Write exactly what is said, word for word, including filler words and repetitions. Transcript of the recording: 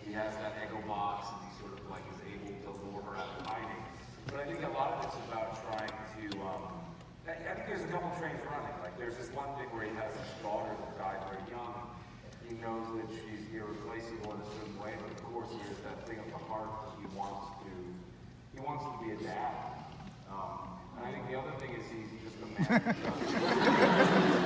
he has that ego box, and he sort of like is able to lure her out of hiding. But I think a lot of it's about trying to, um, I, I think there's a couple trains running. Like there's this one thing where he has this daughter that died very young. He knows that she's irreplaceable in a certain way, but of course there's that thing of the heart that he wants to, he wants to be a dad. Um, and I think the other thing is he's just a man who does